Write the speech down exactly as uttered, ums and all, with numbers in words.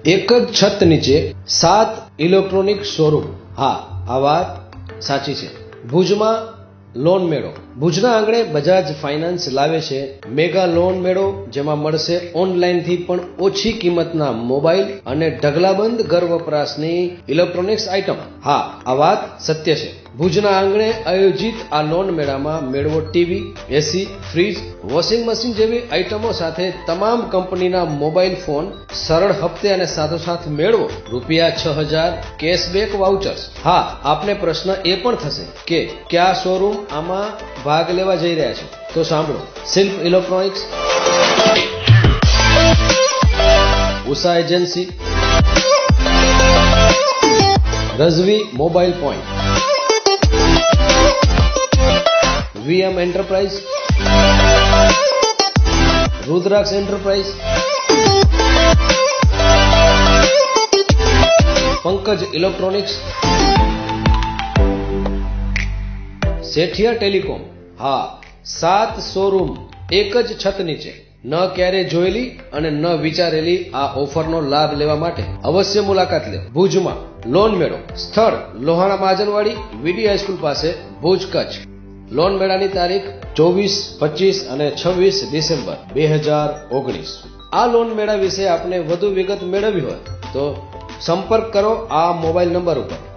એક જ છત નીચે સાત ઇલેક્ટ્રોનિક શોરૂમ. હા, આ વાત સાચી છે. ભુજમાં લોન મેળો. ભુજના આંગણે બજાજ ફાઇનાન્સ લાવે છે મેગા લોન મેળો, જેમાં મળશે ઓનલાઈન થી પણ ઓછી કિંમતના મોબાઈલ અને ઢગલાબંધ ઘર વપરાશની ઇલેક્ટ્રોનિક્સ આઇટમ. હા, આ વાત સત્ય છે. ભુજના આંગણે આયોજિત આ લોન મેળામાં મેળવો TV, AC, fridge, washing machine જેવી આઇટમો સાથે તમામ કંપનીના મોબાઈલ ફોન સરળ હપ્તે અને સાથોસાથ મેળવો રૂપિયા છ હજાર કેશબેક વાઉચર્સ. હા, આપને પ્રશ્ન એ પણ થશે કે કયા શોરૂમ આમાં ભાગ લેવા જઈ રહ્યા છે, તો સાંભળો. Shilp electronics, Usha agency, Razvi mobile point, VM enterprise, Rudraksh enterprise, Pankaj electronics, Sethia telecom. હા, સાત શોરૂમ એક જ છત નીચે. ન ક્યારે જોયેલી અને ન વિચારેલી આ ઓફરનો લાભ લેવા માટે અવશ્ય મુલાકાત લે. ભુજમાં લોન મેળો. સ્થળ લોહાણા મહાજનવાડી, વીડી હાઈસ્કૂલ પાસે, ભુજ, કચ્છ. લોન મેળાની તારીખ ચોવીસ, પચીસ અને છવ્વીસ ડિસેમ્બર બે હજાર ઓગણીસ. આ લોન મેળા વિશે આપને વધુ વિગત મેળવવી હોય તો સંપર્ક કરો આ મોબાઈલ નંબર ઉપર.